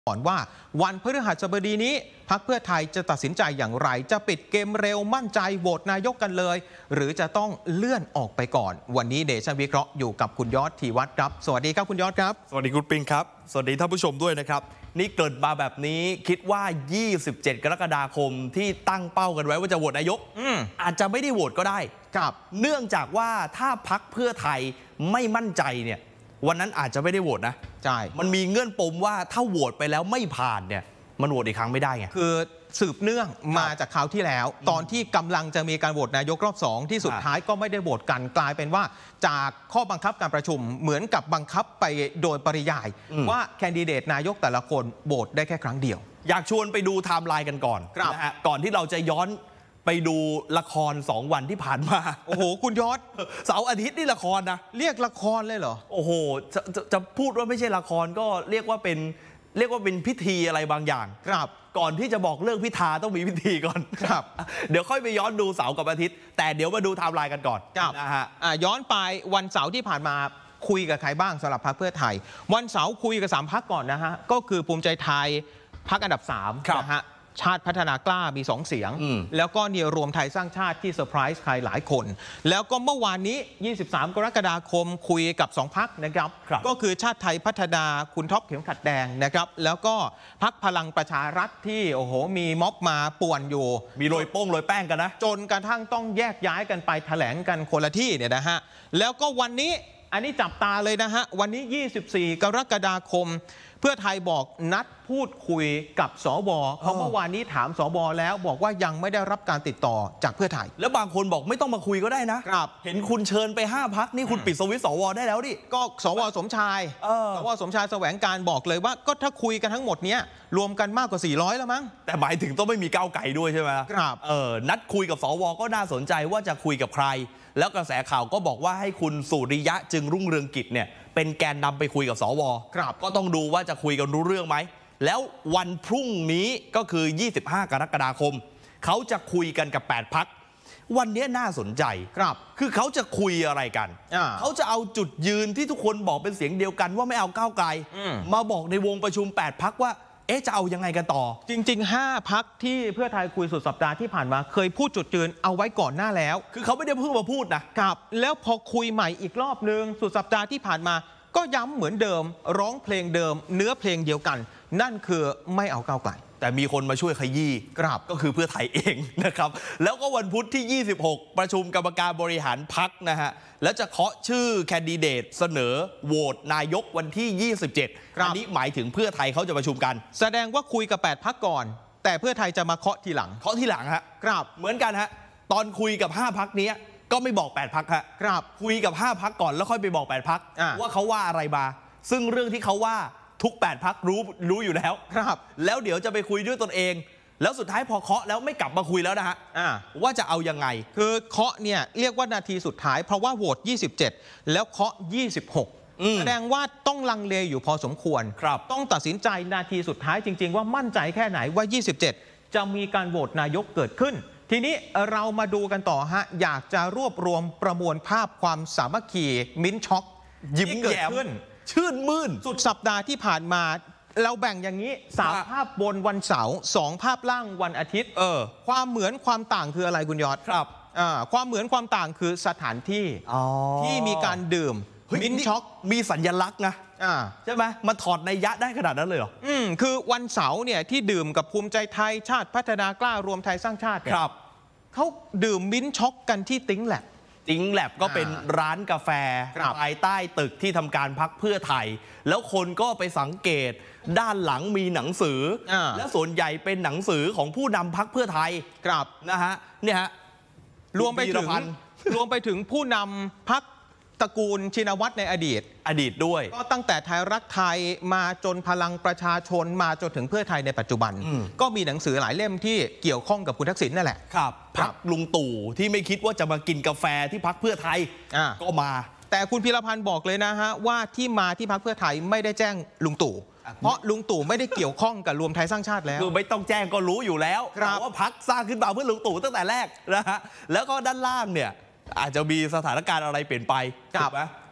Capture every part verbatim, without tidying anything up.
ก่อนว่าวันพฤหัสบดีนี้พรรคเพื่อไทยจะตัดสินใจอย่างไรจะปิดเกมเร็วมั่นใจโหวตนายกกันเลยหรือจะต้องเลื่อนออกไปก่อนวันนี้เดชวิเคราะห์อยู่กับคุณยอดธีวัฒน์ครับสวัสดีครับคุณยอดครับสวัสดีคุณปิงครับสวัสดีท่านผู้ชมด้วยนะครับนี่เกิดมาแบบนี้คิดว่ายี่สิบเจ็ดกรกฎาคมที่ตั้งเป้ากันไว้ว่าจะโหวตนายก อ, อาจจะไม่ได้โหวตก็ได้ครับเนื่องจากว่าถ้าพรรคเพื่อไทยไม่มั่นใจเนี่ยวันนั้นอาจจะไม่ได้โหวตนะใช่มันมีเงื่อนปมว่าถ้าโหวตไปแล้วไม่ผ่านเนี่ยมันโหวตอีกครั้งไม่ได้ไงคือสืบเนื่องมาจากคราวที่แล้วตอนที่กำลังจะมีการโหวตนายกรอบสองที่สุดท้ายก็ไม่ได้โหวตกันกลายเป็นว่าจากข้อบังคับการประชุมเหมือนกับบังคับไปโดยปริยายว่าแคนดิเดตนายกแต่ละคนโหวตได้แค่ครั้งเดียวอยากชวนไปดูไทม์ไลน์กันก่อนนะฮะก่อนที่เราจะย้อนไปดูละครสองวันที่ผ่านมาโอ้โหคุณยอดเสาร์อาทิตย์นี่ละครนะเรียกละครเลยเหรอโอ้โหจะจะจะพูดว่าไม่ใช่ละครก็เรียกว่าเป็นเรียกว่าเป็นพิธีอะไรบางอย่างครับก่อนที่จะบอกเรื่องพิธาต้องมีพิธีก่อนครับเดี๋ยวค่อยไปย้อนดูเสาร์กับอาทิตย์แต่เดี๋ยวมาดูไทม์ไลน์กันก่อนนะฮะย้อนไปวันเสาร์ที่ผ่านมาคุยกับใครบ้างสำหรับพรรคเพื่อไทยวันเสาร์คุยกับสามพรรคก่อนนะฮะก็คือภูมิใจไทยพรรคอันดับสามนะฮะชาติพัฒนากล้ามีสองเสียงแล้วก็เนี่ยรวมไทยสร้างชาติที่เซอร์ไพรส์ใครหลายคนแล้วก็เมื่อวานนี้ยี่สิบสามกรกฎาคมคุยกับสองพรรคนะครับก็คือชาติไทยพัฒนาคุณท็อปเข็มขัดแดงนะครับแล้วก็พรรคพลังประชารัฐที่โอ้โหมีม็อบมาป่วนอยู่มีโรยโป้งโรยแป้งกันนะจนกระทั่งต้องแยกย้ายกันไปแถลงกันคนละที่เนี่ยนะฮะแล้วก็วันนี้อันนี้จับตาเลยนะฮะวันนี้ยี่สิบสี่กรกฎาคมเพื่อไทยบอกนัดพูดคุยกับสวเพราะเมื่อวานนี้ถามสวแล้วบอกว่ายังไม่ได้รับการติดต่อจากเพื่อไทยแล้วบางคนบอกไม่ต้องมาคุยก็ได้นะครับเห็นคุณเชิญไปห้าพรรคนี่คุณปิดสวิตช์สวได้แล้วดิก็สวสมชายสวสมชายแสวงการบอกเลยว่าก็ถ้าคุยกันทั้งหมดเนี้ยรวมกันมากกว่าสี่ร้อยแล้วมั้งแต่หมายถึงต้องไม่มีก้าวไกลด้วยใช่ไหมครับเออนัดคุยกับสวก็น่าสนใจว่าจะคุยกับใครแล้วกระแสข่าวก็บอกว่าให้คุณสุริยะจึงรุ่งเรืองกิจเนี่ยเป็นแกนนำไปคุยกับสวก็ต้องดูว่าจะคุยกันรู้เรื่องไหมแล้ววันพรุ่งนี้ก็คือยี่สิบห้ากรกฎาคมเขาจะคุยกันกับแปดพรรควันนี้น่าสนใจครับคือเขาจะคุยอะไรกันเขาจะเอาจุดยืนที่ทุกคนบอกเป็นเสียงเดียวกันว่าไม่เอาก้าวไกลมาบอกในวงประชุมแปดพรรคว่าเอ๊ะจะเอายังไงกันต่อจริงๆห้าพรรคที่เพื่อไทยคุยสุดสัปดาห์ที่ผ่านมาเคยพูดจุดยืนเอาไว้ก่อนหน้าแล้วคือเขาไม่ได้เพิ่งมาพูดนะครับแล้วพอคุยใหม่อีกรอบนึงสุดสัปดาห์ที่ผ่านมาก็ย้ำเหมือนเดิมร้องเพลงเดิมเนื้อเพลงเดียวกันนั่นคือไม่เอาก้าวไกลแต่มีคนมาช่วยขยี้ครับก็คือเพื่อไทยเองนะครับแล้วก็วันพุธที่ยี่สิบหกประชุมกรรมการบริหารพรรคนะฮะแล้วจะเคาะชื่อแคนดิเดตเสนอโหวตนายกวันที่ยี่สิบเจ็ดอันนี้หมายถึงเพื่อไทยเขาจะประชุมกันแสดงว่าคุยกับแปดพรรคก่อนแต่เพื่อไทยจะมาเคาะทีหลังเคาะทีหลังฮะครับเหมือนกันฮะตอนคุยกับห้าพรรคนี้ก็ไม่บอกแปดพรรคฮะครับคุยกับห้าพรรคก่อนแล้วค่อยไปบอกแปดพรรคว่าเขาว่าอะไรมาซึ่งเรื่องที่เขาว่าทุกแปดพรรครู้รู้อยู่แล้วครับแล้วเดี๋ยวจะไปคุยด้วยตนเองแล้วสุดท้ายพอเคาะแล้วไม่กลับมาคุยแล้วนะฮะว่าจะเอายังไงคือเคาะเนี่ยเรียกว่านาทีสุดท้ายเพราะว่าโหวตยี่สิบเจ็ดแล้วเคาะยี่สิบหกแสดงว่าต้องลังเลอยู่พอสมควรต้องตัดสินใจนาทีสุดท้ายจริงๆว่ามั่นใจแค่ไหนว่ายี่สิบเจ็ดจะมีการโหวตนายกเกิดขึ้นทีนี้เรามาดูกันต่อฮะอยากจะรวบรวมประมวลภาพความสามัคคีมิ้นช็อกยิ้มเกิดขึ้นชื่นมื่นสุดสัปดาห์ที่ผ่านมาเราแบ่งอย่างนี้สามภาพบนวันเสาร์สองภาพล่างวันอาทิตย์เออความเหมือนความต่างคืออะไรคุณยอดครับความเหมือนความต่างคือสถานที่ที่มีการดื่มมิ้นช็อกมีสัญลักษณ์นะใช่ไหมมันถอดนัยยะได้ขนาดนั้นเลยเหรออืมคือวันเสาร์เนี่ยที่ดื่มกับภูมิใจไทยชาติพัฒนากล้ารวมไทยสร้างชาติครับเขาดื่มมิ้นช็อกกันที่ติ๊งแลบติ๊งแลบก็เป็นร้านกาแฟภายใต้ตึกที่ทำการพรรคเพื่อไทยแล้วคนก็ไปสังเกตด้านหลังมีหนังสือและส่วนใหญ่เป็นหนังสือของผู้นำพรรคเพื่อไทยครับนะฮะเนี่ยฮะรวมไปถึงรวมไปถึงผู้นำพรรคตระกูลชินวัตรในอดีตอดีตด้วยก็ตั้งแต่ไทยรักไทยมาจนพลังประชาชนมาจนถึงเพื่อไทยในปัจจุบันก็มีหนังสือหลายเล่มที่เกี่ยวข้องกับคุณทักษิณนั่นแหละครับพรรคลุงตู่ที่ไม่คิดว่าจะมากินกาแฟที่พรรคเพื่อไทยก็มาแต่คุณพีรพันธ์บอกเลยนะฮะว่าที่มาที่พรรคเพื่อไทยไม่ได้แจ้งลุงตู่เพราะลุงตู่ไม่ได้เกี่ยวข้องกับรวมไทยสร้างชาติแล้วคือไม่ต้องแจ้งก็รู้อยู่แล้วว่าพรรคสร้างขึ้นมาเพื่อลุงตู่ตั้งแต่แรกนะฮะแล้วก็ด้านล่างเนี่ยอาจจะมีสถานการณ์อะไรเปลี่ยนไปถูกไหมป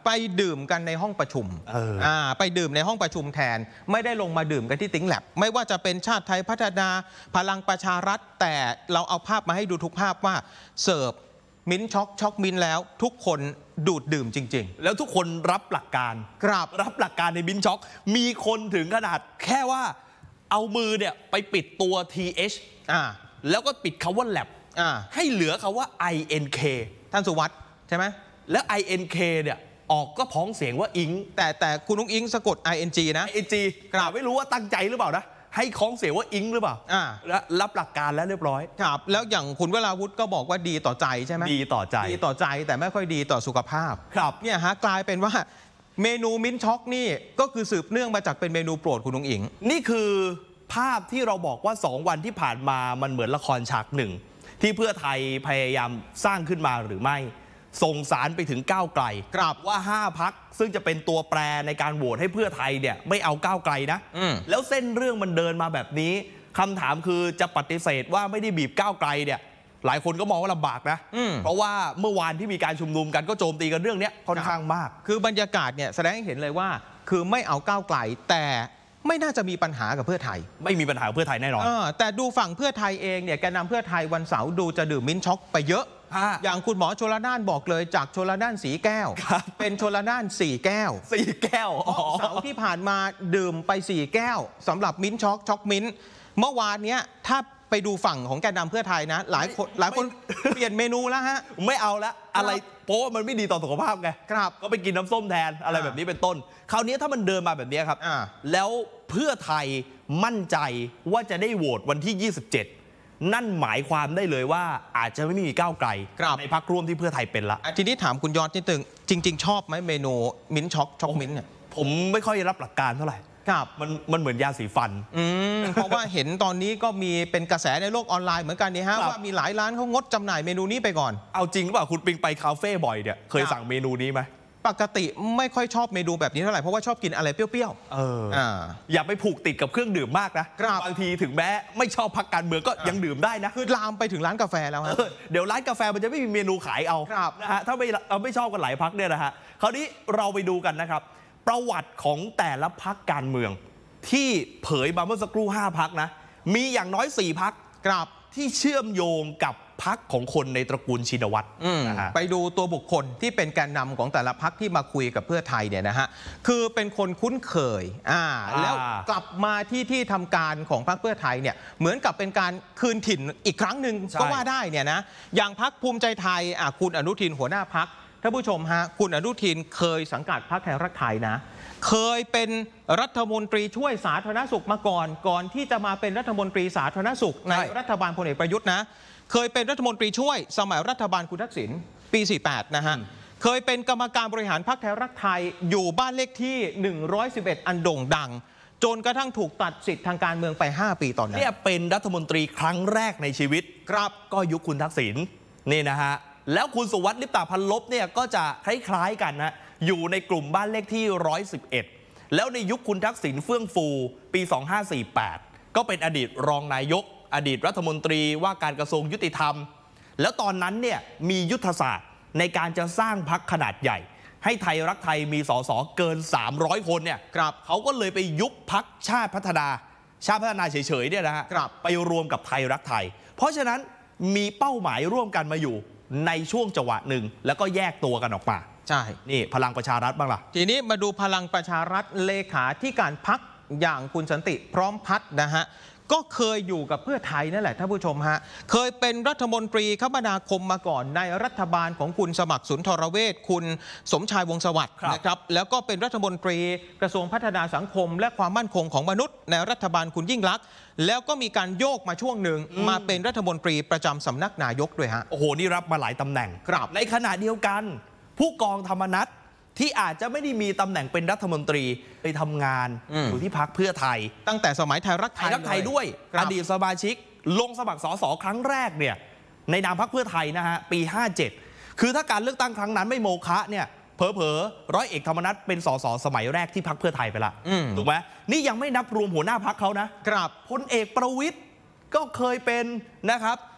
ไปดื่มกันในห้องประชุมเอออ่าไปดื่มในห้องประชุมแทนไม่ได้ลงมาดื่มกันที่ติ้งแลบไม่ว่าจะเป็นชาติไทยพัฒนาพลังประชารัฐแต่เราเอาภาพมาให้ดูทุกภาพว่าเสิร์ฟมิ้นช็อกช็อกมิ้นแล้วทุกคนดูดดื่มจริงๆแล้วทุกคนรับหลักการครับรับหลักการในมิ้นช็อกมีคนถึงขนาดแค่ว่าเอามือเนี่ยไปปิดตัว ที เอชอ่าแล้วก็ปิดคำว่า lab อ่าให้เหลือคำว่า ไอ เอ็น เคท่านสุวัสด์ใช่ไหมแล้ว ไอ เอ็น เค เนี่ยออกก็พ้องเสียงว่าอิงแต่แต่คุณนุ้งอิงสะกด ไอ เอ็น จี นะไอ เอ็น จี ครับไม่รู้ว่าตั้งใจหรือเปล่านะให้คล้องเสียงว่าอิงหรือเปล่าอ่าแล้วรับหลักการแล้วเรียบร้อยครับแล้วอย่างคุณวราวุธก็บอกว่าดีต่อใจใช่ไหมดีต่อใจดีต่อใจแต่ไม่ค่อยดีต่อสุขภาพครับเนี่ยฮะกลายเป็นว่าเมนูมิ้นช็อกนี่ก็คือสืบเนื่องมาจากเป็นเมนูโปรดคุณนุ้งอิงนี่คือภาพที่เราบอกว่าสองวันที่ผ่านมามันเหมือนละครฉากหนึ่งที่เพื่อไทยพยายามสร้างขึ้นมาหรือไม่ส่งสารไปถึงก้าวไกลครับว่าห้าพรรคซึ่งจะเป็นตัวแปรในการโหวตให้เพื่อไทยเนี่ยไม่เอาก้าวไกลนะแล้วเส้นเรื่องมันเดินมาแบบนี้คำถามคือจะปฏิเสธว่าไม่ได้บีบก้าวไกลเนี่ยหลายคนก็มองว่าลำบากนะเพราะว่าเมื่อวานที่มีการชุมนุมกันก็โจมตีกันเรื่องนี้ค่อนข้างมากคือบรรยากาศเนี่ยแสดงให้เห็นเลยว่าคือไม่เอาก้าวไกลแต่ไม่น่าจะมีปัญหากับเพื่อไทยไม่มีปัญหาเพื่อไทยแน่นอนแต่ดูฝั่งเพื่อไทยเองเนี่ยแกนนำเพื่อไทยวันเสาร์ดูจะดื่มมิ้นช็อกไปเยอะอย่างคุณหมอชลน่านบอกเลยจากชลน่านสีแก้วเป็นชลน่านสี่แก้วสี่แก้วเสาร์ที่ผ่านมาดื่มไปสี่แก้วสำหรับมิ้นช็อกช็อกมิ้นเมื่อวานเนี้ยถ้าไปดูฝั่งของแกนนำเพื่อไทยนะหลายคนหลายคนเปลี่ยนเมนูแล้วฮะไม่เอาละอะไรเพราะว่ามันไม่ดีต่อสุขภาพไงครับก็ไปกินน้ำส้มแทนอะไรแบบนี้เป็นต้นคราวนี้ถ้ามันเดินมาแบบนี้ครับแล้วเพื่อไทยมั่นใจว่าจะได้โหวตวันที่ยี่สิบเจ็ดนั่นหมายความได้เลยว่าอาจจะไม่มีก้าวไกลในพรรคร่วมที่เพื่อไทยเป็นละทีนี้ถามคุณยอดนิดนึงจริงๆชอบไหมเมนูมิ้นช็อกช็อกมิ้นเนี่ยผมไม่ค่อยรับหลักการเท่าไหร่ครับมันมันเหมือนยาสีฟันอืมเพราะว่าเห็นตอนนี้ก็มีเป็นกระแสในโลกออนไลน์เหมือนกันนี่ฮะว่ามีหลายร้านเขางดจำหน่ายเมนูนี้ไปก่อนเอาจริงหรือเปล่าคุณปิงไปคาเฟ่บ่อยเนี่ยเคยสั่งเมนูนี้ไหมปกติไม่ค่อยชอบเมนูแบบนี้เท่าไหร่เพราะว่าชอบกินอะไรเปรี้ยวๆเอออย่าไปผูกติดกับเครื่องดื่มมากนะบางทีถึงแม้ไม่ชอบพรรคการเมืองก็ยังดื่มได้นะคือลามไปถึงร้านกาแฟแล้วฮะเดี๋ยวร้านกาแฟมันจะไม่มีเมนูขายเอานะฮะถ้าไม่เราไม่ชอบกันหลายพรรคเนี่ยนะฮะคราวนี้เราไปดูกันนะครับประวัติของแต่ละพรรคการเมืองที่เผยมาเมื่อสักครู่ห้าพรรคนะมีอย่างน้อยสี่พรรคที่เชื่อมโยงกับพรรคของคนในตระกูลชินวัตรไปดูตัวบุคคลที่เป็นแกนนำของแต่ละพรรคที่มาคุยกับเพื่อไทยเนี่ยนะฮะคือเป็นคนคุ้นเคยอ่าแล้วกลับมาที่ที่ทำการของพรรคเพื่อไทยเนี่ยเหมือนกับเป็นการคืนถิ่นอีกครั้งหนึ่งก็ว่าได้เนี่ยนะอย่างพรรคภูมิใจไทยอ่ะคุณอนุทินหัวหน้าพรรคท่านผู้ชมฮะคุณอนุทินเคยสังกัดพรรคไทยรักไทยนะเคยเป็นรัฐมนตรีช่วยสาธารณสุขมาก่อนก่อนที่จะมาเป็นรัฐมนตรีสาธารณสุขในรัฐบาลพลเอกประยุทธ์นะเคยเป็นรัฐมนตรีช่วยสมัยรัฐบาลคุณทักษิณปีสี่สิบแปดนะฮะเคยเป็นกรรมการบริหารพรรคไทยรักไทยอยู่บ้านเลขที่หนึ่งร้อยสิบเอ็ดอันโด่งดังจนกระทั่งถูกตัดสิทธิ์ทางการเมืองไปห้าปีตอนนั้นเนี่ยเป็นรัฐมนตรีครั้งแรกในชีวิตครับก็ยุคคุณทักษิณนี่นะฮะแล้วคุณสุวัสดิ์ลิปตาพันลบเนี่ยก็จะคล้ายๆกันนะอยู่ในกลุ่มบ้านเลขที่หนึ่งร้อยสิบเอ็ดแล้วในยุคคุณทักษิณเฟื่องฟูปีสองพันห้าร้อยสี่สิบแปดก็เป็นอดีตรองนายกอดีตรัฐมนตรีว่าการกระทรวงยุติธรรมแล้วตอนนั้นเนี่ยมียุทธศาสตร์ในการจะสร้างพรรคขนาดใหญ่ให้ไทยรักไทยมีสสเกินสามร้อยคนเนี่ยเขาก็เลยไปยุบพรรคชาติพัฒนาชาติพัฒนาเฉยๆเนี่ยนะฮะไปรวมกับไทยรักไทยเพราะฉะนั้นมีเป้าหมายร่วมกันมาอยู่ในช่วงจังหวะหนึ่งแล้วก็แยกตัวกันออกมาใช่นี่พลังประชารัฐบ้างล่ะทีนี้มาดูพลังประชารัฐเลขาที่การพรรคอย่างคุณสันติพร้อมพัฒน์นะฮะก็เคยอยู่กับเพื่อไทยนั่นแหละท่านผู้ชมฮะเคยเป็นรัฐมนตรีคมนาคมมาก่อนในรัฐบาลของคุณสมัครสุนทรเวชคุณสมชายวงศ์สวัสดิ์นะครับแล้วก็เป็นรัฐมนตรีกระทรวงพัฒนาสังคมและความมั่นคงของมนุษย์ในรัฐบาลคุณยิ่งลักษณ์แล้วก็มีการโยกมาช่วงหนึ่งมาเป็นรัฐมนตรีประจำสำนักนายกด้วยฮะโอ้โหนี่รับมาหลายตำแหน่งในขณะเดียวกันผู้กองธรรมนัสที่อาจจะไม่ได้มีตำแหน่งเป็นรัฐมนตรีไปทำงานอยู่ที่พรรคเพื่อไทยตั้งแต่สมัยไทยรักไทยรักไทยด้วยอดีตสมาชิกลงสมัครสสครั้งแรกเนี่ยในนามพรรคเพื่อไทยนะฮะปีห้าเจ็ดคือถ้าการเลือกตั้งครั้งนั้นไม่โมฆะเนี่ยเผลอๆร้อยเอกธรรมนัสเป็นสสสมัยแรกที่พรรคเพื่อไทยไปละถูกไหมนี่ยังไม่นับรวมหัวหน้าพรรคเขานะครับพลเอกประวิตรก็เคยเป็นนะครับ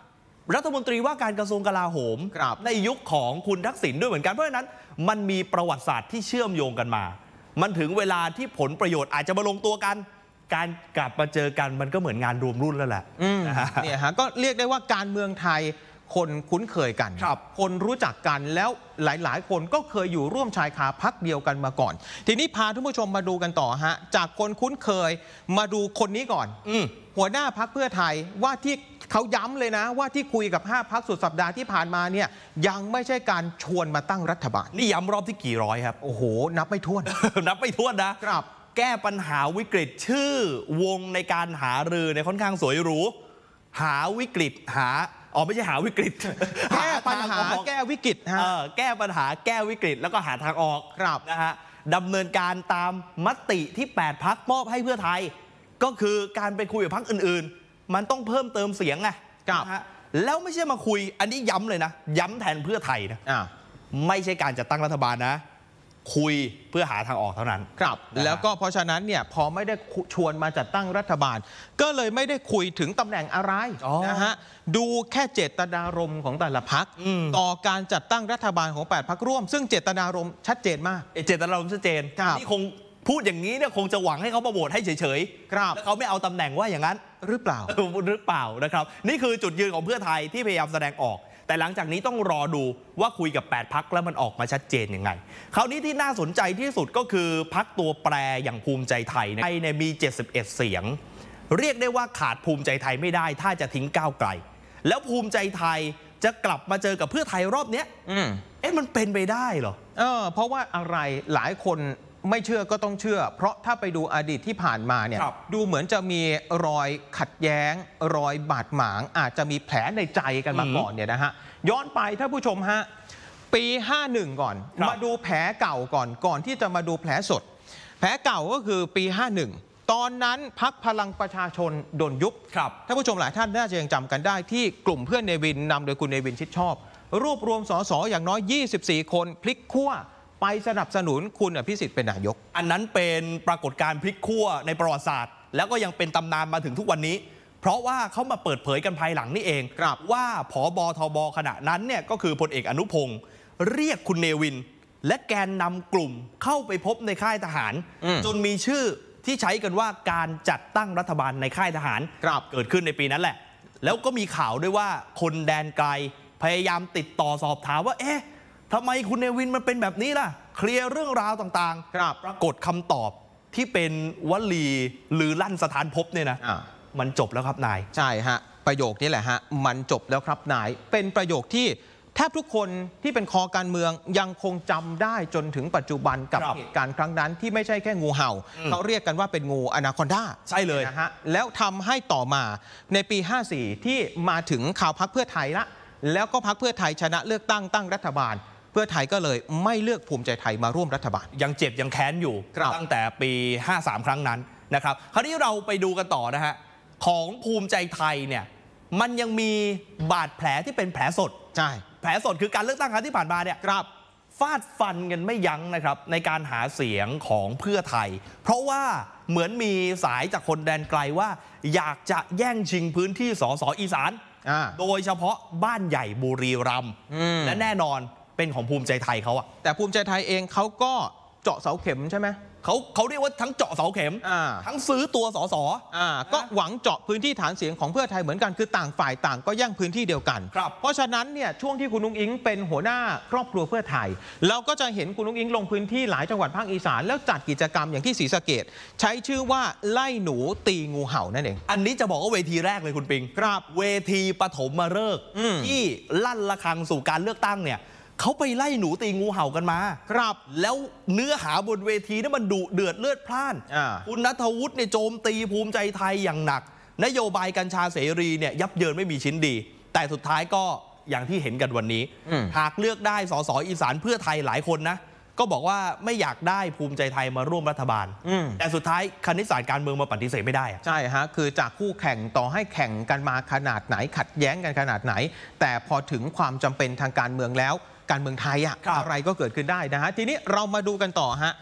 รัฐมนตรีว่าการกระทรวงกลาโหมในยุคของคุณทักษิณด้วยเหมือนกันเพราะฉะนั้นมันมีประวัติศาสตร์ที่เชื่อมโยงกันมามันถึงเวลาที่ผลประโยชน์อาจจะมาลงตัวกันการกลับมาเจอกันมันก็เหมือนงานรวมรุ่นแล้วแหละเนี่ยฮะก็เรียกได้ว่าการเมืองไทยคนคุ้นเคยกันคคนรู้จักกันแล้วหลายๆ คนก็เคยอยู่ร่วมชายคาพรรคเดียวกันมาก่อน ทีนี้พาท่านผู้ชมมาดูกันต่อฮะจากคนคุ้นเคยมาดูคนนี้ก่อนอหัวหน้าพรรคเพื่อไทยว่าที่เขาย้ำเลยนะว่าที่คุยกับห้าพรรคสุดสัปดาห์ที่ผ่านมาเนี่ยยังไม่ใช่การชวนมาตั้งรัฐบาลนี่ย้ำรอบที่กี่ร้อยครับโอ้โหนับไม่ถ้วนนับไม่ถ้วนนะครับแก้ปัญหาวิกฤตชื่อวงในการหารือในค่อนข้างสวยหรูหาวิกฤตหาอ๋อไม่ใช่หาวิกฤตแก้ปัญหาแก้วิกฤตฮะแก้ปัญหาแก้วิกฤตแล้วก็หาทางออกครับนะฮะดำเนินการตามมติที่แปดพรรคมอบให้เพื่อไทยก็คือการไปคุยกับพรรคอื่นๆมันต้องเพิ่มเติมเสียงไงนะฮะแล้วไม่ใช่มาคุยอันนี้ย้ำเลยนะย้ำแทนเพื่อไทยนะไม่ใช่การจัดตั้งรัฐบาลนะคุยเพื่อหาทางออกเท่านั้นครับแล้วก็เพราะฉะนั้นเนี่ยพอไม่ได้ชวนมาจัดตั้งรัฐบาลก็เลยไม่ได้คุยถึงตำแหน่งอะไรนะฮะดูแค่เจตนารมณ์ของแต่ละพรรคต่อการจัดตั้งรัฐบาลของแปดพรรคร่วมซึ่งเจตนารมณ์ชัดเจนมากเจตนารมณ์ชัดเจนนี่คงพูดอย่างนี้เนี่ยคงจะหวังให้เขามาโหวตให้เฉยๆแล้วเขาไม่เอาตำแหน่งว่าอย่างนั้นหรือเปล่าหรือเปล่านะครับนี่คือจุดยืนของเพื่อไทยที่พยายามแสดงออกแต่หลังจากนี้ต้องรอดูว่าคุยกับแปดพรรคแล้วมันออกมาชัดเจนยังไงคราวนี้ที่น่าสนใจที่สุดก็คือพรรคตัวแปรอย่างภูมิใจไทยไทยเนี่ยมีเจ็ดสิบเอ็ดเสียงเรียกได้ว่าขาดภูมิใจไทยไม่ได้ถ้าจะทิ้งก้าวไกลแล้วภูมิใจไทยจะกลับมาเจอกับเพื่อไทยรอบเนี้ยเอ๊ะมันเป็นไปได้เหรอเออเพราะว่าอะไรหลายคนไม่เชื่อก็ต้องเชื่อเพราะถ้าไปดูอดีตที่ผ่านมาเนี่ยดูเหมือนจะมีรอยขัดแย้งรอยบาดหมางอาจจะมีแผลในใจกันมาก่อนเนี่ยนะฮะย้อนไปท่านผู้ชมฮะปีห้าสิบเอ็ดก่อนมาดูแผลเก่าก่อนก่อนที่จะมาดูแผลสดแผลเก่าก็คือปีห้าสิบเอ็ดตอนนั้นพรรคพลังประชาชนโดนยุบท่านผู้ชมหลายท่านน่าจะยังจำกันได้ที่กลุ่มเพื่อนเนวินนำโดยคุณเนวินชิดชอบรวบรวมสสอย่างน้อยยี่สิบสี่คนพลิกขั้วไปสนับสนุนคุณอภิสิทธิ์เป็นนายกอันนั้นเป็นปรากฏการณ์พลิกขั้วในประวัติศาสตร์แล้วก็ยังเป็นตำนานมาถึงทุกวันนี้เพราะว่าเขามาเปิดเผยกันภายหลังนี่เองว่าผบทบขณะนั้นเนี่ยก็คือพลเอกอนุพงศ์เรียกคุณเนวินและแกนนำกลุ่มเข้าไปพบในค่ายทหารจนมีชื่อที่ใช้กันว่าการจัดตั้งรัฐบาลในค่ายทหารเกิดขึ้นในปีนั้นแหละแล้วก็มีข่าวด้วยว่าคนแดนไกลพยายามติดต่อสอบถามว่าเอ๊ะทำไมคุณเนวินมันเป็นแบบนี้ล่ะเคลียร์เรื่องราวต่างๆปรากฏคำตอบที่เป็นวลีหรือลั่นสถานพบเนี่ยนะมันจบแล้วครับนายใช่ฮะประโยคนี้แหละฮะมันจบแล้วครับนายเป็นประโยคที่แทบทุกคนที่เป็นคอการเมืองยังคงจำได้จนถึงปัจจุบันกับเหตุการณ์ครั้งนั้นที่ไม่ใช่แค่งูเห่าเขาเรียกกันว่าเป็นงูอนาคอนดาใช่เลยนะฮะแล้วทำให้ต่อมาในปีห้าสิบสี่ที่มาถึงข่าวพรรคเพื่อไทยละแล้วก็พรรคเพื่อไทยชนะเลือกตั้งตั้งรัฐบาลเพื่อไทยก็เลยไม่เลือกภูมิใจไทยมาร่วมรัฐบาลยังเจ็บยังแค้นอยู่ตั้งแต่ปีห้าสิบสามครั้งนั้นนะครับคราวนี้เราไปดูกันต่อนะฮะของภูมิใจไทยเนี่ยมันยังมีบาดแผลที่เป็นแผลสดใช่แผลสดคือการเลือกตั้งครั้งที่ผ่านมาเนี่ยครับฟาดฟันกันไม่ยั้งนะครับในการหาเสียงของเพื่อไทยเพราะว่าเหมือนมีสายจากคนแดนไกลว่าอยากจะแย่งชิงพื้นที่สสอีสานโดยเฉพาะบ้านใหญ่บุรีรัมย์และแน่นอนเป็นของภูมิใจไทยเขาอะแต่ภูมิใจไทยเองเขาก็เจาะเสาเข็มใช่ไหมเขาเขาเรียกว่าทั้งเจาะเสาเข็มทั้งซื้อตัวสสก็หวังเจาะพื้นที่ฐานเสียงของเพื่อไทยเหมือนกันคือต่างฝ่ายต่างก็แย่งพื้นที่เดียวกันเพราะฉะนั้นเนี่ยช่วงที่คุณนุ้งอิงเป็นหัวหน้าครอบครัวเพื่อไทยเราก็จะเห็นคุณนุ้งอิงลงพื้นที่หลายจังหวัดภาคอีสานแล้วจัดกิจกรรมอย่างที่ศรีสะเกษใช้ชื่อว่าไล่หนูตีงูเห่านั่นเองอันนี้จะบอกว่าเวทีแรกเลยคุณปิงครับเวทีปฐมฤกษ์ที่ลั่นระฆังสู่การเลือกตั้งเนี่ยเขาไปไล่หนูตีงูเห่ากันมาครับแล้วเนื้อหาบนเวทีนั้นมันดุเดือดเลือดพล่านคุณณัฐวุฒิเนี่ยโจมตีภูมิใจไทยอย่างหนักนโยบายกัญชาเสรีเนี่ยยับเยินไม่มีชิ้นดีแต่สุดท้ายก็อย่างที่เห็นกันวันนี้หากเลือกได้สสอีสานเพื่อไทยหลายคนนะก็บอกว่าไม่อยากได้ภูมิใจไทยมาร่วมรัฐบาลแต่สุดท้ายคณิตศาสตร์การเมืองมาปฏิเสธไม่ได้ใช่ฮะคือจากคู่แข่งต่อให้แข่งกันมาขนาดไหนขัดแย้งกันขนาดไหนแต่พอถึงความจำเป็นทางการเมืองแล้วการเมืองไทยอะอะไรก็เกิดขึ้นได้นะฮะทีนี้เรามาดูกันต่อฮะ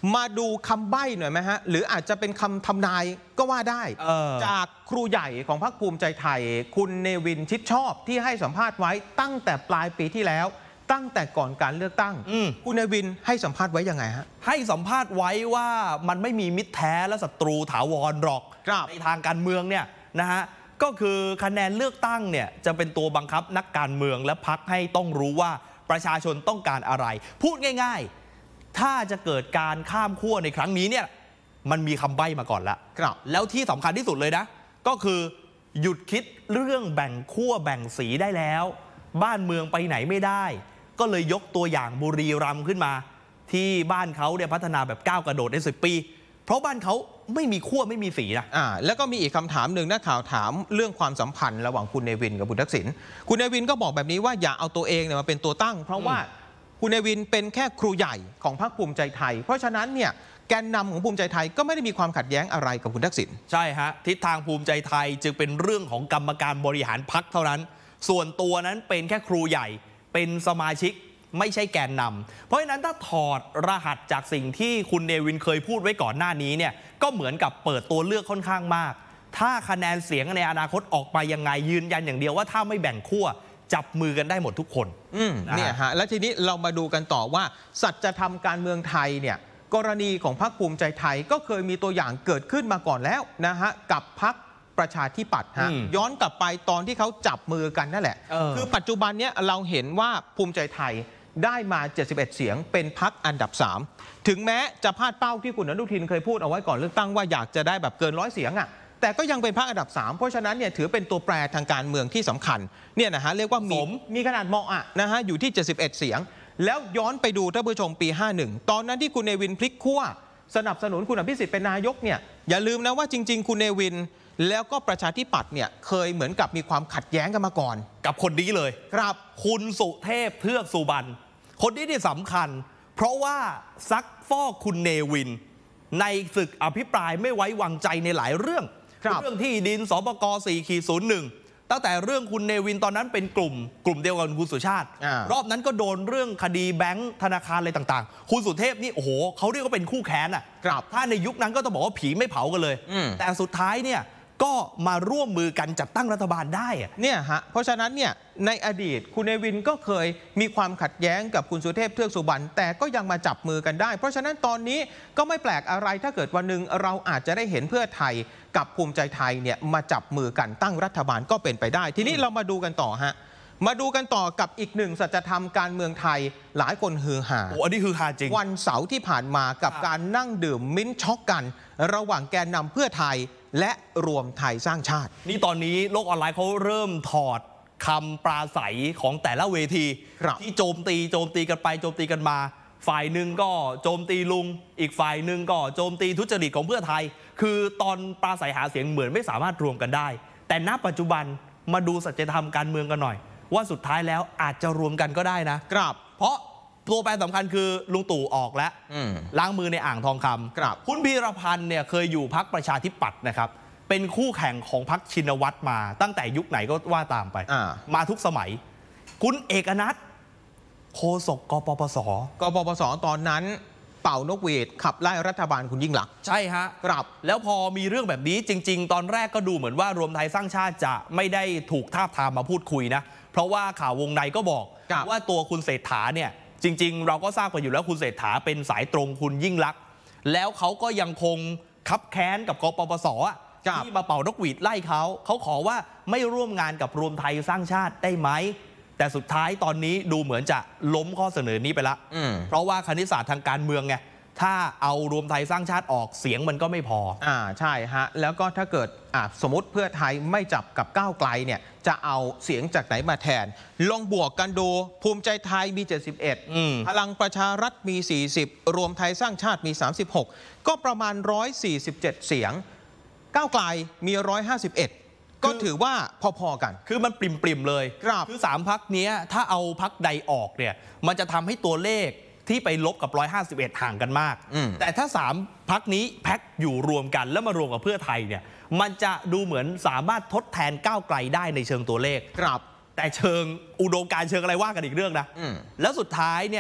มาดูคำใบ้หน่อยไหมฮะหรืออาจจะเป็นคำทำนายก็ว่าได้จากครูใหญ่ของพรรคภูมิใจไทยคุณเนวินชิดชอบที่ให้สัมภาษณ์ไว้ตั้งแต่ปลายปีที่แล้วตั้งแต่ก่อนการเลือกตั้งคุณเนวินให้สัมภาษณ์ไว้ยังไงฮะให้สัมภาษณ์ไว้ว่ามันไม่มีมิตรแท้และศัตรูถาวรหรอกในทางการเมืองเนี่ยนะฮะก็คือคะแนนเลือกตั้งเนี่ยจะเป็นตัวบังคับนักการเมืองและพรรคให้ต้องรู้ว่าประชาชนต้องการอะไรพูดง่ายๆถ้าจะเกิดการข้ามขั้วในครั้งนี้เนี่ยมันมีคำใบ้มาก่อนแล้วแล้วที่สำคัญที่สุดเลยนะก็คือหยุดคิดเรื่องแบ่งขั้วแบ่งสีได้แล้วบ้านเมืองไปไหนไม่ได้ก็เลยยกตัวอย่างบุรีรัมย์ขึ้นมาที่บ้านเขาเนี่ยพัฒนาแบบก้าวกระโดดในสิบปีเพราะบ้านเขาไม่มีขั้วไม่มีสีนะอ่าแล้วก็มีอีกคำถามหนึ่งนักข่าวถามเรื่องความสัมพันธ์ระหว่างคุณเนวินกับคุณทักษิณคุณเนวินก็บอกแบบนี้ว่าอย่าเอาตัวเองเนี่ยมาเป็นตัวตั้งเพราะว่าคุณเนวินเป็นแค่ครูใหญ่ของพรรคภูมิใจไทยเพราะฉะนั้นเนี่ยแกนนำของภูมิใจไทยก็ไม่ได้มีความขัดแย้งอะไรกับคุณทักษิณใช่ฮะทิศทางภูมิใจไทยจึงเป็นเรื่องของกรรมการบริหารพรรคเท่านั้นส่วนตัวนั้นเป็นแค่ครูใหญ่เป็นสมาชิกไม่ใช่แกนนำเพราะฉะนั้นถ้าถอดรหัสจากสิ่งที่คุณเนวินเคยพูดไว้ก่อนหน้านี้เนี่ยก็เหมือนกับเปิดตัวเลือกค่อนข้างมากถ้าคะแนนเสียงในอนาคตออกไปยังไงยืนยันอย่างเดียวว่าถ้าไม่แบ่งขั้วจับมือกันได้หมดทุกคนอืมเนี่ยฮะแล้วทีนี้เรามาดูกันต่อว่าสัจธรรมการเมืองไทยเนี่ยกรณีของพรรคภูมิใจไทยก็เคยมีตัวอย่างเกิดขึ้นมาก่อนแล้วนะฮะกับพรรคประชาธิปัตย์ฮะย้อนกลับไปตอนที่เขาจับมือกันนั่นแหละคือปัจจุบันเนี้ยเราเห็นว่าภูมิใจไทยได้มาเจ็ดสิบเอ็ดเสียงเป็นพรรคอันดับสามถึงแม้จะพลาดเป้าที่คุณอนุทินเคยพูดเอาไว้ก่อนเลือกตั้งว่าอยากจะได้แบบเกินร้อยเสียงอ่ะแต่ก็ยังเป็นพรรคอันดับสามเพราะฉะนั้นเนี่ยถือเป็นตัวแปรทางการเมืองที่สำคัญเนี่ยนะฮะเรียกว่ามีมีขนาดเหมาะอ่ะนะฮะอยู่ที่เจ็ดสิบเอ็ดเสียงแล้วย้อนไปดูท่านผู้ชมปีห้าสิบเอ็ดตอนนั้นที่คุณเนวินพลิกขั้วสนับสนุนคุณอภิสิทธิ์เป็นนายกเนี่ยอย่าลืมนะว่าจริงๆคุณเนวินแล้วก็ประชาธิปัตย์เนี่ยเคยเหมือนกับมีความขัดแย้งกันมาก่อนกับคนนี้เลยครับคุณสุเทพเทือกสุบรรณคนนี้ที่สำคัญเพราะว่าซักฟอกคุณเนวินในศึกอภิปรายไม่ไว้วางใจในหลายเรื่องเรื่องที่ดินสปก สี่ศูนย์หนึ่ง ตั้งแต่เรื่องคุณเนวินตอนนั้นเป็นกลุ่มกลุ่มเดียวกับคุณสุชาติรอบนั้นก็โดนเรื่องคดีแบงค์ธนาคารอะไรต่างๆคุณสุเทพนี่โอ้โหเขาเรียกว่าเป็นคู่แค้นอ่ะถ้าในยุคนั้นก็ต้องบอกว่าผีไม่เผากันเลยแต่สุดท้ายเนี่ยก็มาร่วมมือกันจัดตั้งรัฐบาลได้เนี่ยฮะเพราะฉะนั้นเนี่ยในอดีตคุณเนวินก็เคยมีความขัดแย้งกับคุณสุเทพเทือกสุบรรณแต่ก็ยังมาจับมือกันได้เพราะฉะนั้นตอนนี้ก็ไม่แปลกอะไรถ้าเกิดวันหนึ่งเราอาจจะได้เห็นเพื่อไทยกับภูมิใจไทยเนี่ยมาจับมือกันตั้งรัฐบาลก็เป็นไปได้ทีนี้เรามาดูกันต่อฮะมาดูกันต่อกับอีกหนึ่งสัจธรรมการเมืองไทยหลายคนฮือฮาโอ้อันนี้ฮือฮาจริงวันเสาร์ที่ผ่านมากับการนั่งดื่มมิ้นช็อกกันระหว่างแกนนำเพื่อไทยและรวมไทยสร้างชาตินี่ตอนนี้โลกออนไลน์เขาเริ่มถอดคำปราศัยของแต่ละเวทีที่โจมตีโจมตีกันไปโจมตีกันมาฝ่ายหนึ่งก็โจมตีลุงอีกฝ่ายหนึ่งก็โจมตีทุจริตของเพื่อไทยคือตอนปราศัยหาเสียงเหมือนไม่สามารถรวมกันได้แต่ณปัจจุบันมาดูสัจธรรมการเมืองกันหน่อยว่าสุดท้ายแล้วอาจจะรวมกันก็ได้นะครับเพราะตัวแปรสำคัญคือลุงตู่ออกแล้วล้างมือในอ่างทองคำคุณพีรพันธ์เนี่ยเคยอยู่พรรคประชาธิปัตย์นะครับเป็นคู่แข่งของพรรคชินวัตรมาตั้งแต่ยุคไหนก็ว่าตามไปมาทุกสมัยคุณเอกนัทโฆษกกปปสกปปสตอนนั้นเป่านกหวีดขับไล่รัฐบาลคุณยิ่งลักษณ์ใช่ฮะครับแล้วพอมีเรื่องแบบนี้จริงๆตอนแรกก็ดูเหมือนว่ารวมไทยสร้างชาติจะไม่ได้ถูกทาบทามมาพูดคุยนะเพราะว่าข่าววงในก็บอกว่าตัวคุณเศรษฐาเนี่ยจริงๆเราก็ทราบกันอยู่แล้วคุณเศรษฐาเป็นสายตรงคุณยิ่งลักษณ์แล้วเขาก็ยังคงคับแค้นกับกปปสที่มาเป่านกหวีดไล่เขาเขาขอว่าไม่ร่วมงานกับรวมไทยสร้างชาติได้ไหมแต่สุดท้ายตอนนี้ดูเหมือนจะล้มข้อเสนอนี้ไปละเพราะว่าคณิตศาสตร์ทางการเมืองไงถ้าเอารวมไทยสร้างชาติออกเสียงมันก็ไม่พออ่าใช่ฮะแล้วก็ถ้าเกิดอ่าสมมติเพื่อไทยไม่จับกับก้าวไกลเนี่ยจะเอาเสียงจากไหนมาแทนลองบวกกันดูภูมิใจไทยมีเจ็ดสิบเอ็ดพลังประชารัฐมีสี่สิบรวมไทยสร้างชาติมีสามสิบหกก็ประมาณหนึ่งร้อยสี่สิบเจ็ดเสียงก้าวไกลมีหนึ่งร้อยห้าสิบเอ็ดก็ถือว่าพอๆกันคือมันปริ่มๆเลยคือสามพรรคนี้ถ้าเอาพรรคใดออกเนี่ยมันจะทำให้ตัวเลขที่ไปลบกับหนึ่งร้อยห้าสิบเอ็ดห่างกันมากแต่ถ้าสามพรรคนี้แพ็คอยู่รวมกันแล้วมารวมกับเพื่อไทยเนี่ยมันจะดูเหมือนสามารถทดแทนก้าวไกลได้ในเชิงตัวเลขครับแต่เชิงอุดมการณ์เชิงอะไรว่ากันอีกเรื่องนะแล้วสุดท้ายเนี่ย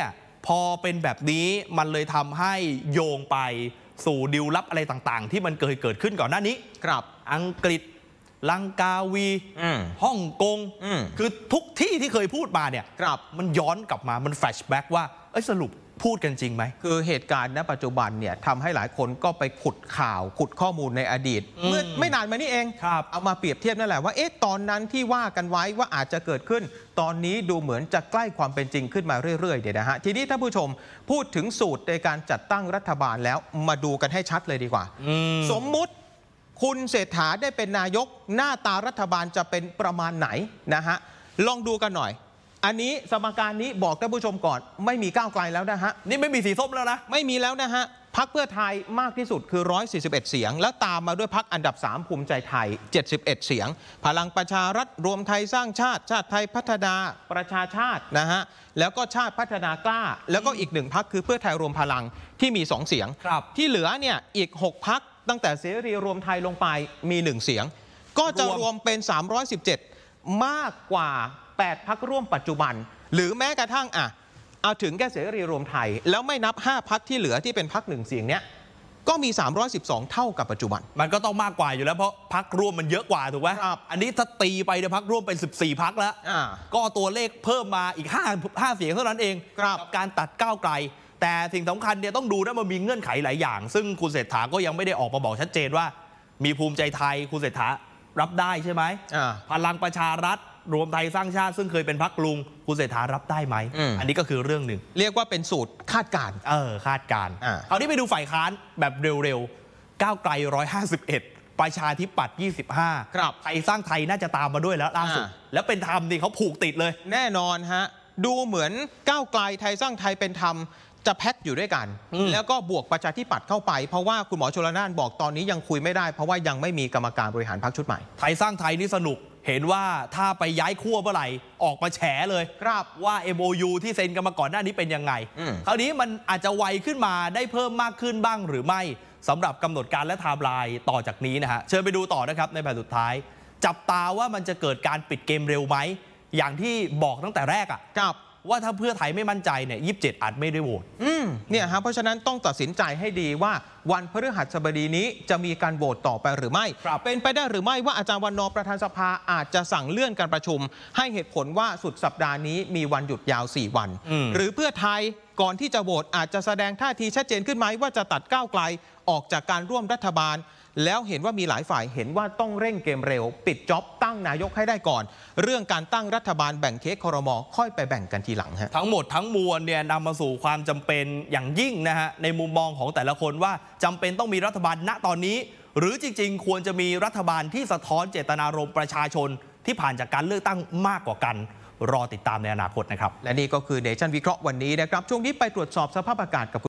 พอเป็นแบบนี้มันเลยทำให้โยงไปสู่ดิวลับอะไรต่างๆที่มันเคยเกิดขึ้นก่อนหน้านี้ครับอังกฤษลังกาวีฮ่องกงคือทุกที่ที่เคยพูดมาเนี่ยมันย้อนกลับมามันแฟลชแบ็กว่าเอ้ยสรุปพูดกันจริงไหมคือเหตุการณ์ณปัจจุบันเนี่ยทำให้หลายคนก็ไปขุดข่าวขุดข้อมูลในอดีตเมื่อไม่นานมานี้เองเอามาเปรียบเทียบนั่นแหละว่าเอ๊ะตอนนั้นที่ว่ากันไว้ว่าอาจจะเกิดขึ้นตอนนี้ดูเหมือนจะใกล้ความเป็นจริงขึ้นมาเรื่อยๆเดี๋ยวนะฮะทีนี้ท่านผู้ชมพูดถึงสูตรในการจัดตั้งรัฐบาลแล้วมาดูกันให้ชัดเลยดีกว่าสมมุติคุณเศรษฐาได้เป็นนายกหน้าตารัฐบาลจะเป็นประมาณไหนนะฮะลองดูกันหน่อยอันนี้สมการนี้บอกท่านผู้ชมก่อนไม่มีก้าวไกลแล้วนะฮะนี่ไม่มีสีส้มแล้วนะไม่มีแล้วนะฮะพรรคเพื่อไทยมากที่สุดคือหนึ่งร้อยสี่สิบเอ็ดเสียงแล้วตามมาด้วยพรรคอันดับสามภูมิใจไทยเจ็ดสิบเอ็ดเสียงพลังประชารัฐรวมไทยสร้างชาติชาติไทยพัฒนาประชาชาตินะฮะแล้วก็ชาติพัฒนากล้าแล้วก็อีกหนึ่งพรรคคือเพื่อไทยรวมพลังที่มีสองเสียงที่เหลือเนี่ยอีกหกพรรคตั้งแต่เสรีรวมไทยลงไปมีหนึ่งเสียงก็จะรวมเป็นสามร้อยสิบเจ็ดมากกว่าแปดพรรคร่วมปัจจุบันหรือแม้กระทั่งอ่ะเอาถึงแค่เสรีรวมไทยแล้วไม่นับห้าพรรคที่เหลือที่เป็นพรรคหนึ่งเสียงเนี้ยก็มีสามร้อยสิบสองเท่ากับปัจจุบันมันก็ต้องมากกว่าอยู่แล้วเพราะพรรคร่วมมันเยอะกว่าถูกไหมครับอันนี้ถ้าตีไปเนี่ยพรรคร่วมเป็นสิบสี่พรรคแล้วก็ตัวเลขเพิ่มมาอีกห้า ห้าเสียงเท่านั้นเองกับการตัดก้าวไกลแต่สิ่งสำคัญเนี่ยต้องดูนะมันมีเงื่อนไขหลายอย่างซึ่งคุณเศรษฐาก็ยังไม่ได้ออกมาบอกชัดเจนว่ามีภูมิใจไทยคุณเศรษฐารับได้ใช่ไหมพลังประชารัฐรวมไทยสร้างชาติซึ่งเคยเป็นพรรคลุงคุณเศรษฐารับได้ไหม อ, อันนี้ก็คือเรื่องหนึ่งเรียกว่าเป็นสูตรคาดการณ์เออคาดการณ์คราวนี้ไปดูฝ่ายค้านแบบเร็วๆก้าวไกลหนึ่งร้อยห้าสิบเอ็ดประชาธิปัตย์ยี่สิบห้าครับไทยสร้างไทยน่าจะตามมาด้วยแล้วล่าสุดแล้วเป็นธรรมดิเขาผูกติดเลยแน่นอนฮะดูเหมือนก้าวไกลไทยสร้างไทยเป็นธรรมจะแพ็กอยู่ด้วยกันแล้วก็บวกประชาธิปัตย์เข้าไปเพราะว่าคุณหมอชลน่านบอกตอนนี้ยังคุยไม่ได้เพราะว่ายังไม่มีกรรมการบริหารพรรคชุดใหม่ไทยสร้างไทยนี่สนุกเห็นว่าถ้าไปย้ายขั้วเมื่อไหร่ออกมาแฉเลยครับว่า เอ็ม โอ ยู ที่เซ็นกันมาก่อนหน้านี้เป็นยังไงคราวนี้มันอาจจะไวขึ้นมาได้เพิ่มมากขึ้นบ้างหรือไม่สำหรับกำหนดการและไทม์ไลน์ต่อจากนี้นะฮะเชิญไปดูต่อนะครับในแผนสุดท้ายจับตาว่ามันจะเกิดการปิดเกมเร็วไหมอย่างที่บอกตั้งแต่แรกอ่ะครับว่าถ้าเพื่อไทยไม่มั่นใจเนี่ยยี่สิบเจ็ดอาจไม่ได้โหวตอืมเนี่ยฮะเพราะฉะนั้นต้องตัดสินใจให้ดีว่าวันพฤหัสบดีนี้จะมีการโหวตต่อไปหรือไม่เป็นไปได้หรือไม่ว่าอาจารย์วันนอร์ประธานสภาอาจจะสั่งเลื่อนการประชุมให้เหตุผลว่าสุดสัปดาห์นี้มีวันหยุดยาวสี่วันหรือเพื่อไทยก่อนที่จะโหวตอาจจะแสดงท่าทีชัดเจนขึ้นไหมว่าจะตัดก้าวไกลออกจากการร่วมรัฐบาลแล้วเห็นว่ามีหลายฝ่ายเห็นว่าต้องเร่งเกมเร็วปิดจ็อบตั้งนายกให้ได้ก่อนเรื่องการตั้งรัฐบาลแบ่งเค้กครม.ค่อยไปแบ่งกันทีหลังฮะทั้งหมดทั้งมวลเนี่ยนำมาสู่ความจำเป็นอย่างยิ่งนะฮะในมุมมองของแต่ละคนว่าจำเป็นต้องมีรัฐบาลณตอนนี้หรือจริงๆควรจะมีรัฐบาลที่สะท้อนเจตนารมณ์ประชาชนที่ผ่านจากการเลือกตั้งมากกว่ากันรอติดตามในอนาคตนะครับและนี่ก็คือเนชั่นวิเคราะห์วันนี้นะครับช่วงนี้ไปตรวจสอบสภาพอากาศกับ